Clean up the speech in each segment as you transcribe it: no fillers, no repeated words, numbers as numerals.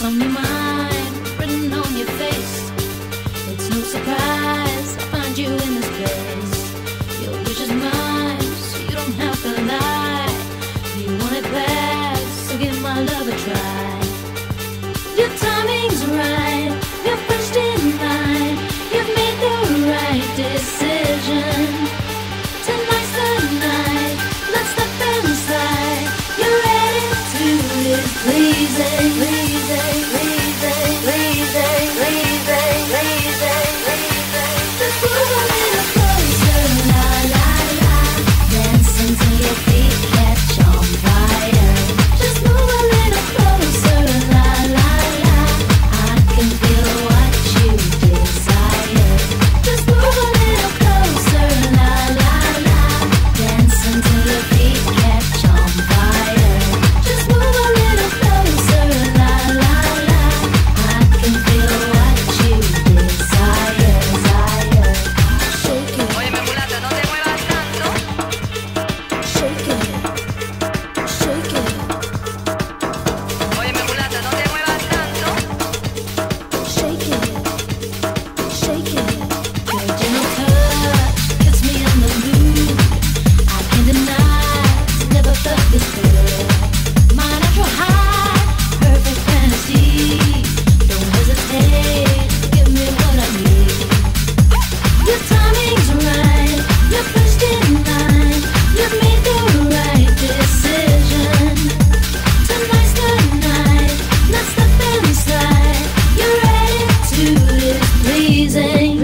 on your mind, written on your face. It's no surprise I find you in this place. Your wish is mine, so you don't have to lie. You want it bad, so give my love a try. Your timing's right, you're first in line. You've made the right decision. Tonight's the night, let's step inside. You're ready to live, pleasing, pleasing, pleasing, pleasing, pleasing, pleasing, pleasing. Just move a little closer, la la la. Dancing till your feet catch on fire. Just move a little closer, la la la. I can feel what you desire. Just move a little closer, la la la. Dancing till your feet catch on fire. Just move a little closer, la la la. I can feel what you desire, desire. Shake it. Óyeme, mulata, no te muevas tanto. Shake it, shake it, Óyeme, mulata, no te muevas tanto. shake it, shake it. Your gentle touch gets me in the mood. I can't deny, never felt this good. My natural high, perfect fantasy. Don't hesitate, give me what I need. Your timing's right, you're first in line. You've made the right decision. Tonight's the night, let's step inside. You're ready to live, pleasing.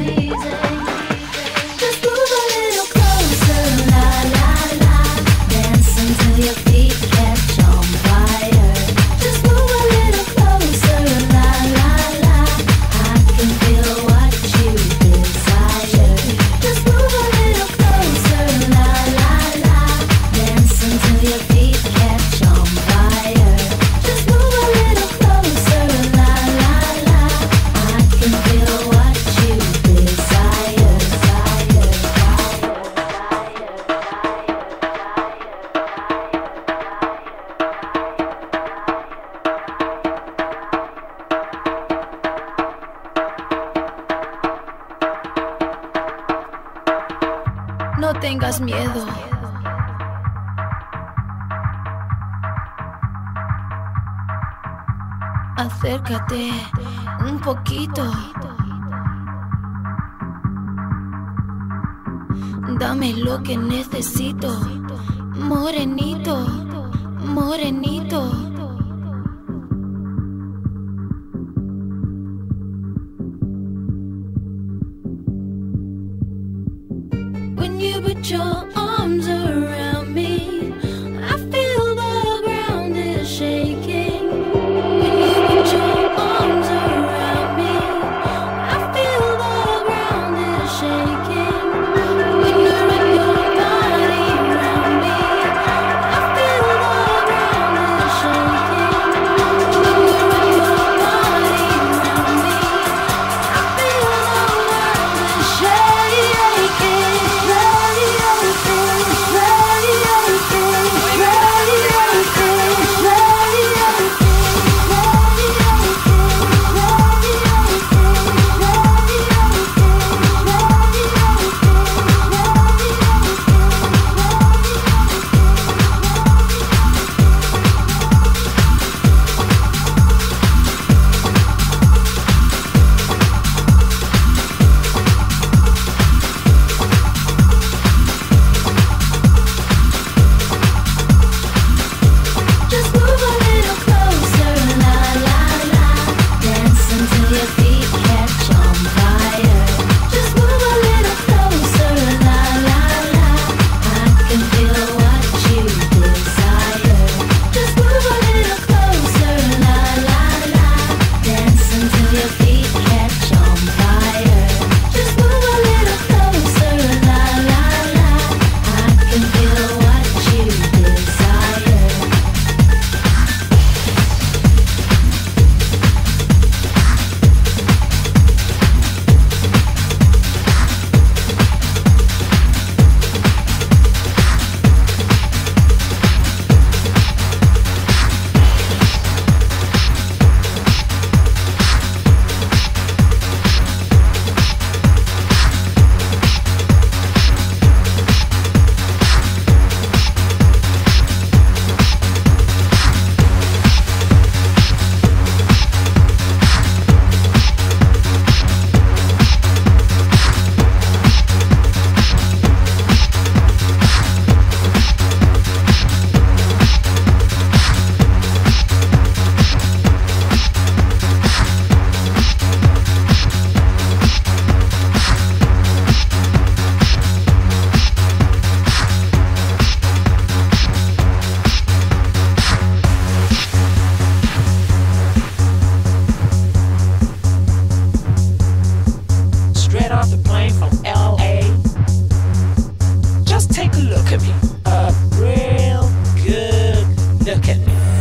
Just move a little closer, la la la. Dancing till your feet catch on fire. Just move a little closer, la la la. I can feel what you desire. Just move a little closer, la la la. Dancing till your feet catch on fire. Just move a little closer, la la la. I can feel what you desire, desire, No tengas miedo. Acércate un poquito. Dame lo que necesito. Morenito, morenito. When you put your arms around me, I feel the ground is shaking. When you put your arms around me, I feel the ground is shaking. When you wrap your body around me, I feel the ground is shaking. When you wrap your body around me, I feel the world is shaking.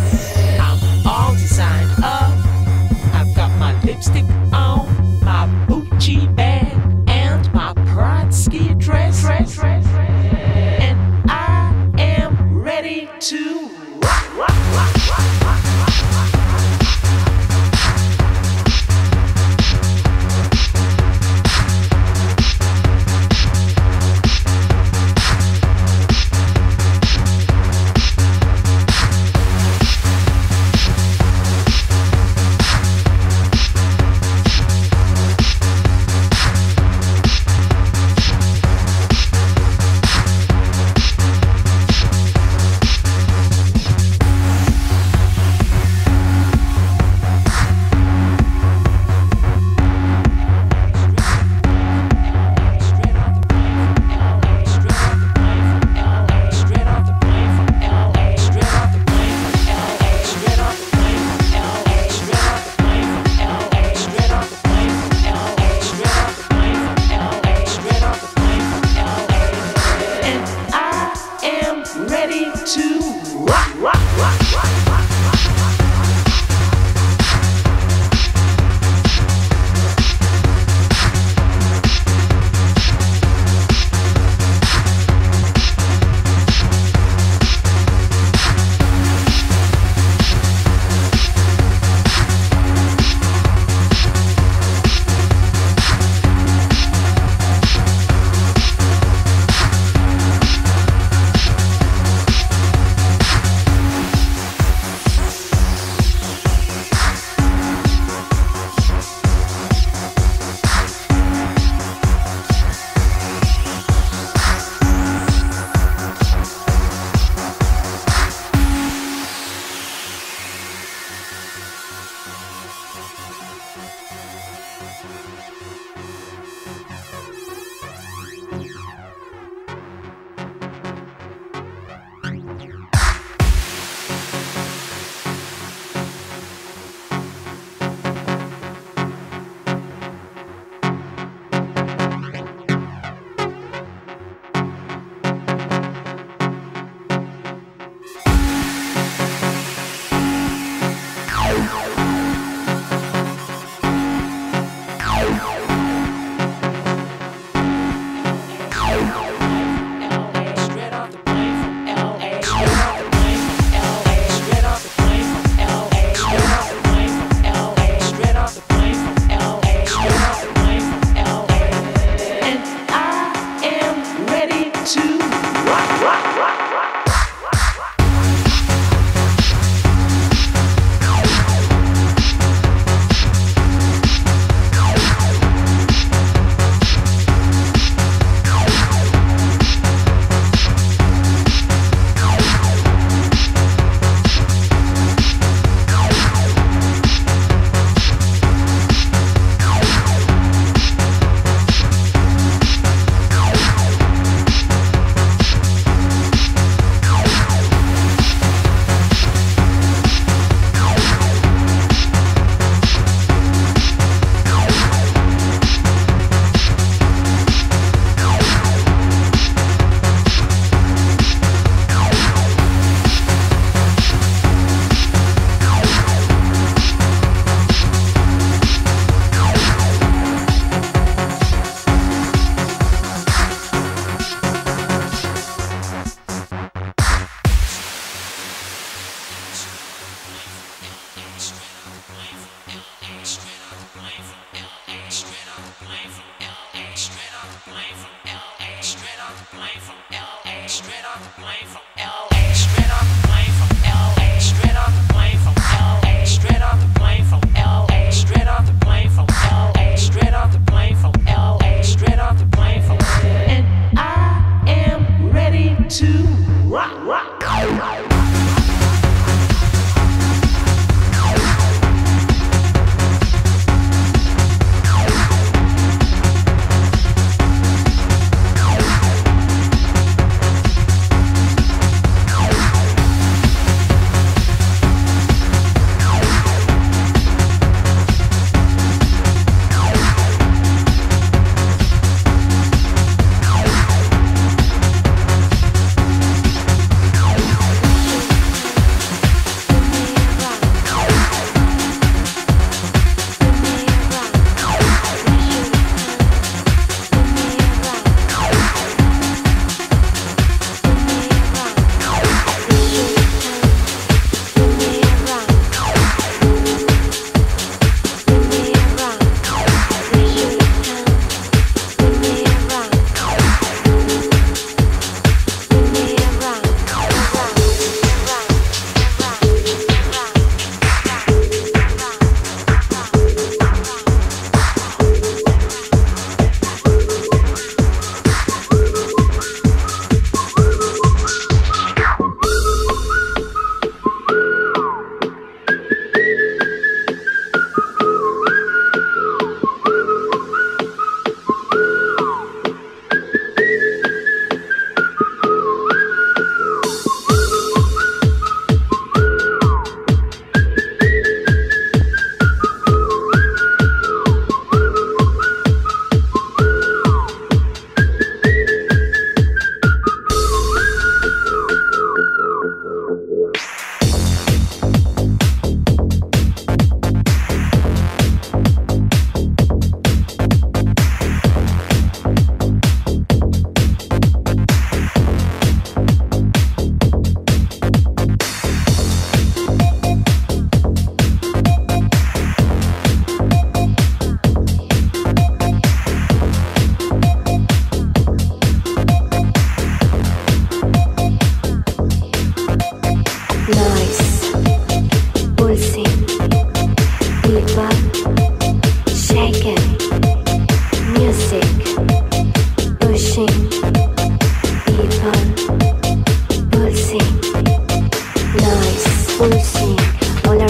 I'm all designed up. I've got my lipstick on, my Gucci bag, and my Brodsky dress. And I am ready to rock.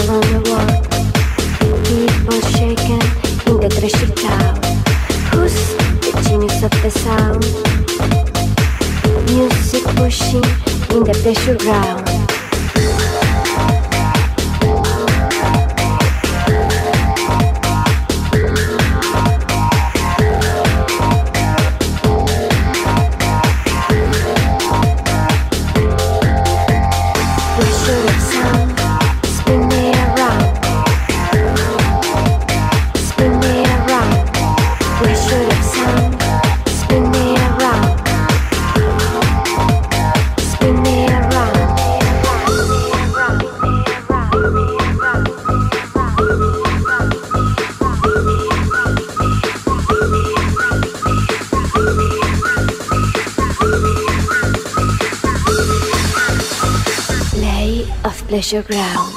around the world. People shaking in the treasure town. Who's the genius of the sound? Music pushing in the pleasure ground. Pleasure ground.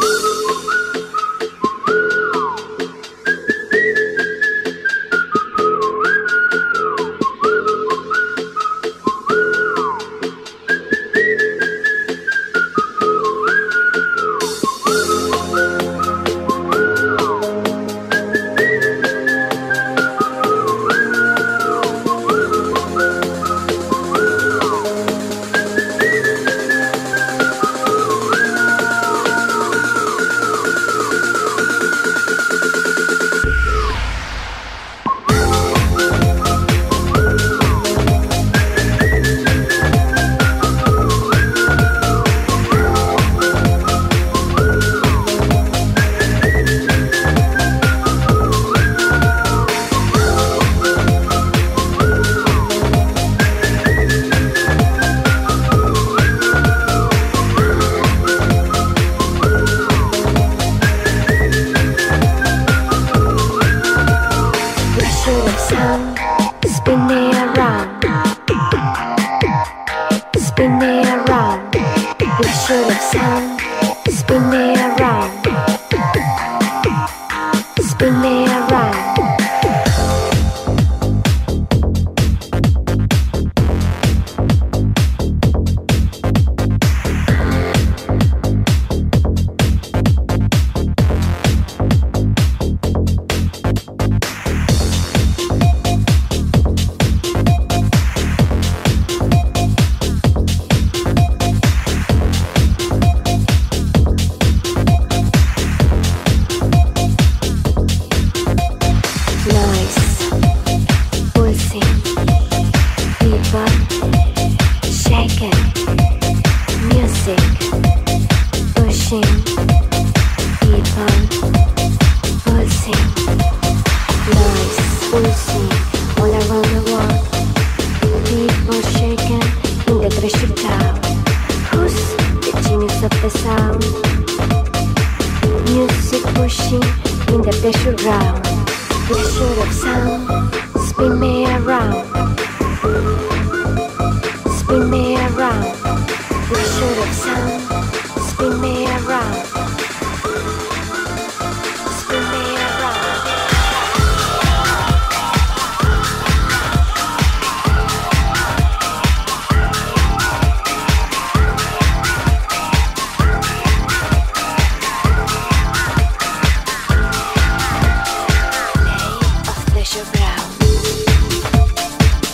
Pleasure ground.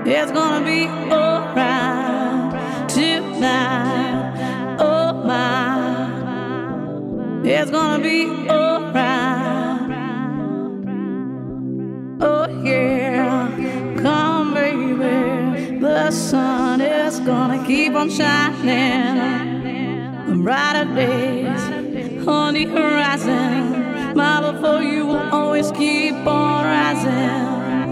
It's gonna be alright tonight. Oh my, it's gonna be alright. Oh yeah, come baby, the sun is gonna keep on shining. Brighter days on the horizon. My love for you will always keep on rising.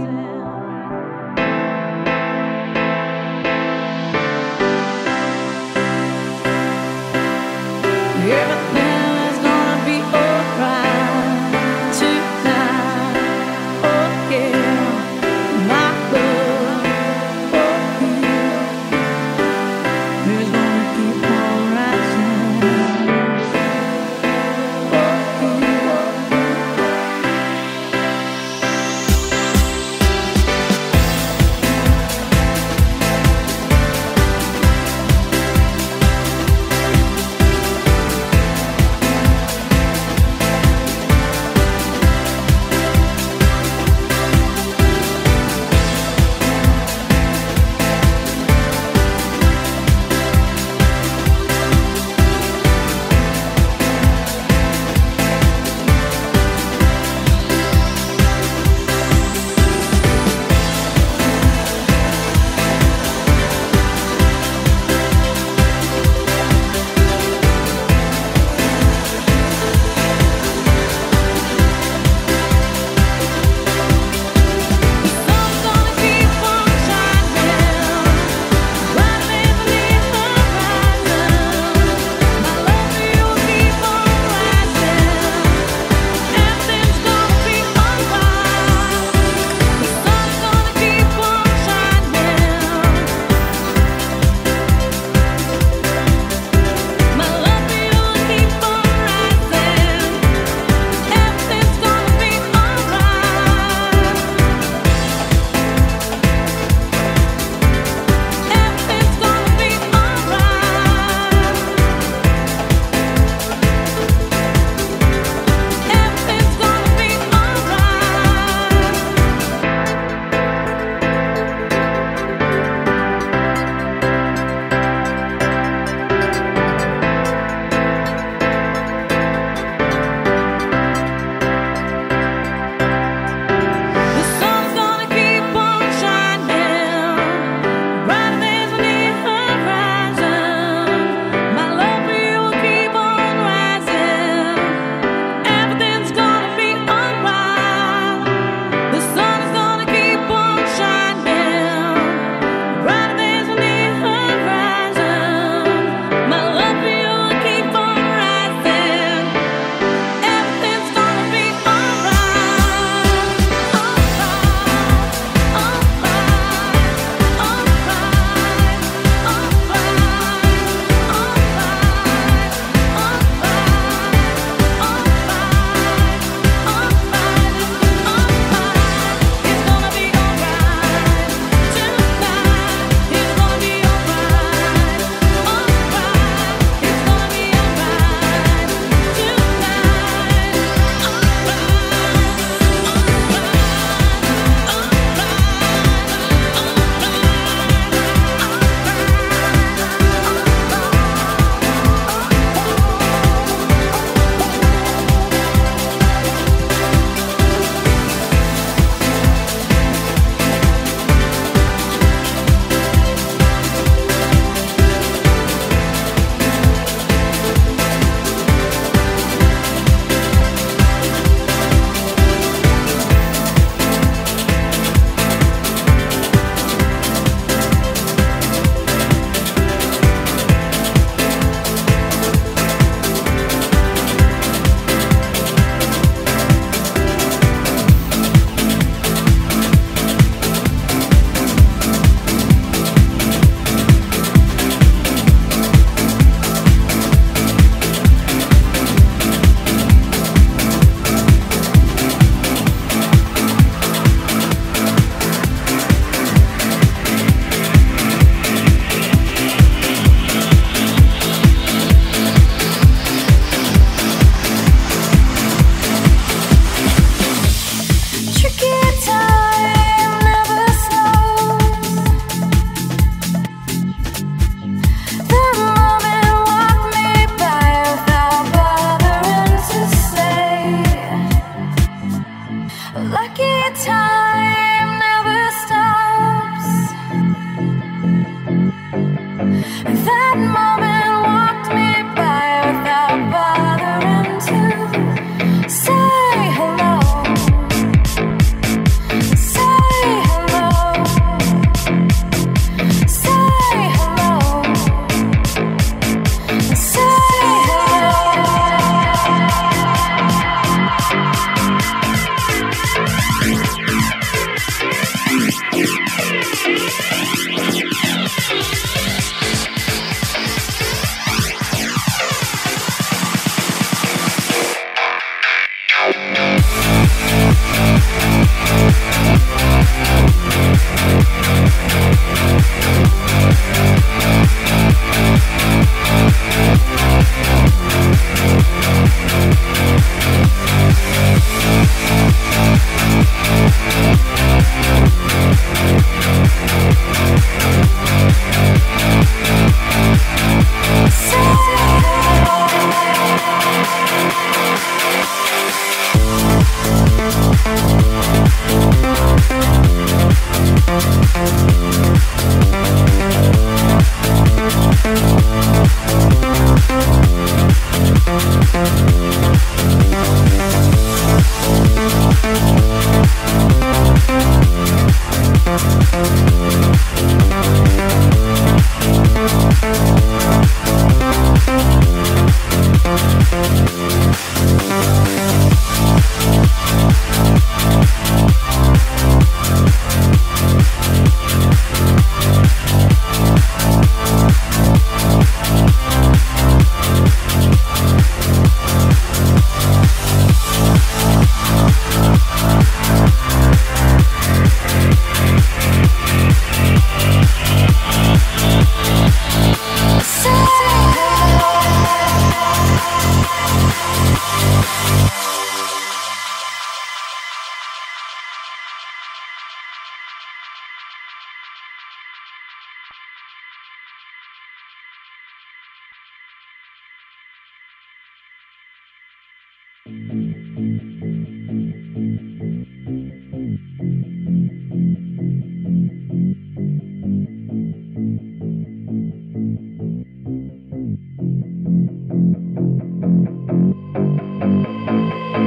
Everything is gonna be alright tonight. Oh yeah, my love for you is gonna keep on rising. Oh,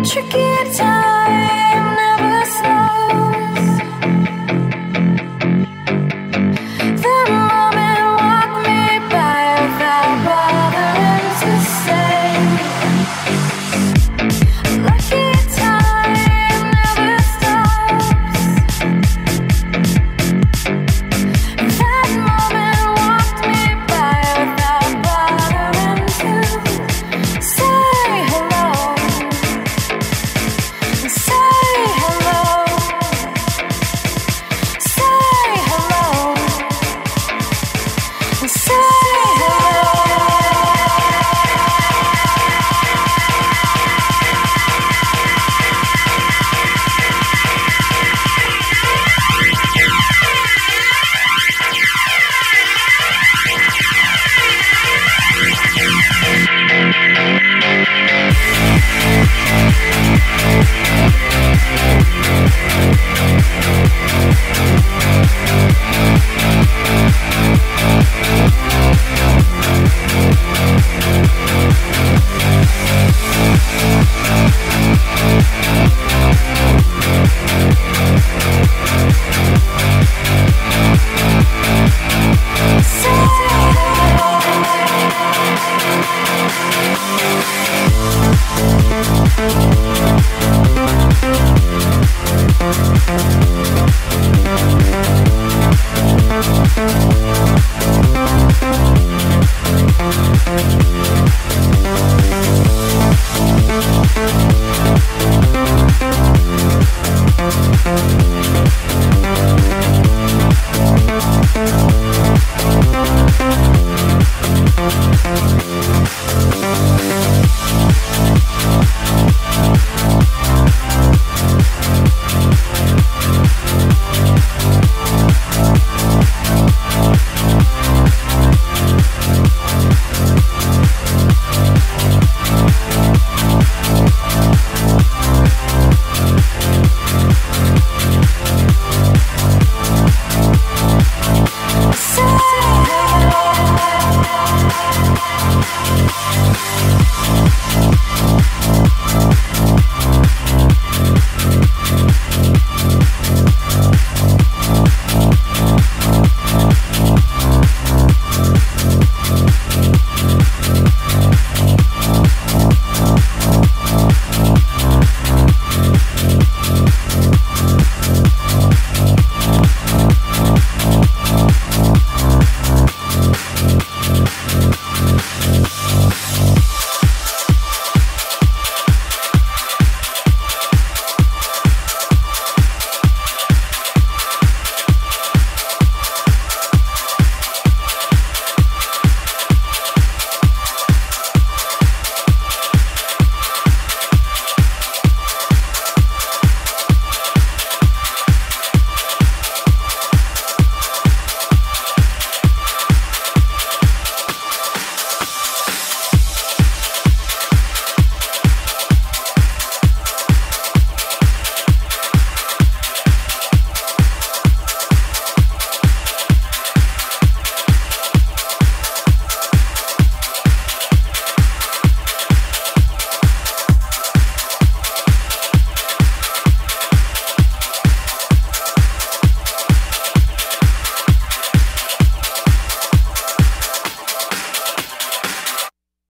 Tricky time never slows. The moment walked me by without bothering to say. Lucky time never stops. That moment walked me by without bothering to say hello. Say hello. Say hello. Say hello.